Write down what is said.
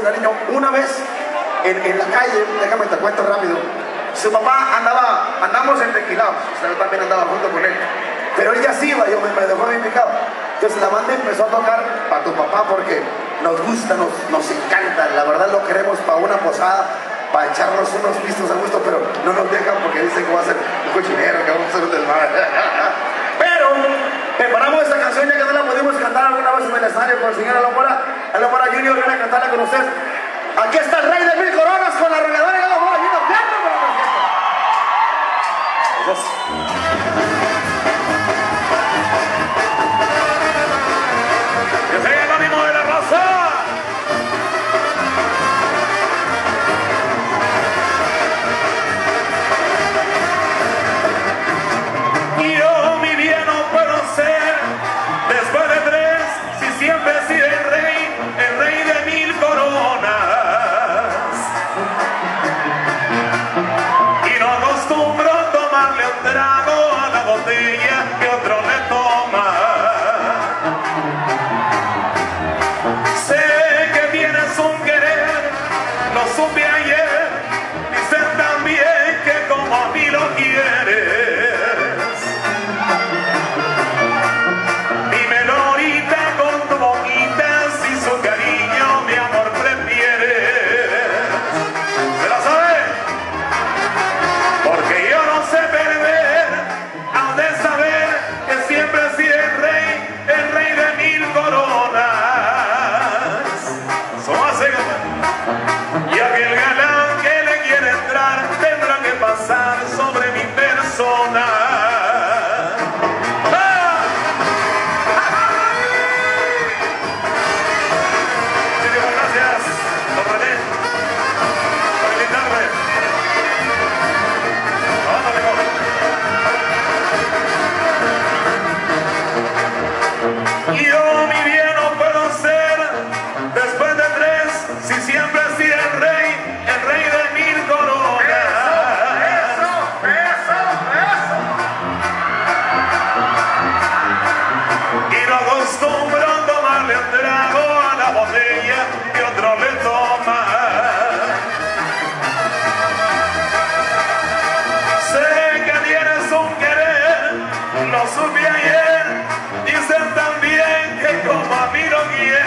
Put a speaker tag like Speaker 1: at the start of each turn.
Speaker 1: cariño. Una vez en la calle, déjame te cuento rápido, su papá andamos entequilados, o sea, yo también andaba junto con él, pero él ya sí iba, yo me dejó bien picado. Entonces la banda empezó a tocar para tu papá porque nos gusta, nos encanta, la verdad lo queremos para una posada, para echarnos unos pistos a gusto, pero no nos dejan porque dicen que va a ser un cochinero, que vamos a hacer un desmadre. Pero preparamos esta canción ya que no la pudimos cantar alguna vez en el escenario con el señor Alomora Junior, viene a cantarla con ustedes. Aquí está el rey de 1000 coronas con la arrolladora y Alomora Junior. ¡Aplausos para la orquesta!
Speaker 2: ¡Que se el ánimo de la raza! Yo mi bien no puedo ser después de 3, si siempre he sido el rey de 1000 coronas. Y no acostumbro tomarle un trago a la botella que otro le toma. Sé que tienes un querer, lo supe ayer, dicen también que como a mí lo quieres. Dímelo ahorita con tu boquita si su cariño mi amor prefieres. ¿Se la sabe? Porque yo no sé perder, han de saber que siempre he sido el rey de 1000 coronas. Y aquel galán que le quiere entrar tendrá que pasar sobre mi persona. ¡Ah! Muchísimas gracias, don René, por invitarme. Yo mi bien no puedo ser después de 3, si siempre he sido el rey de 1000 coronas. Y no acostumbro tomarle un trago a la botella que otro le toma. Sé que tienes un querer, lo supe ayer, dicen también que como a mí lo quieres.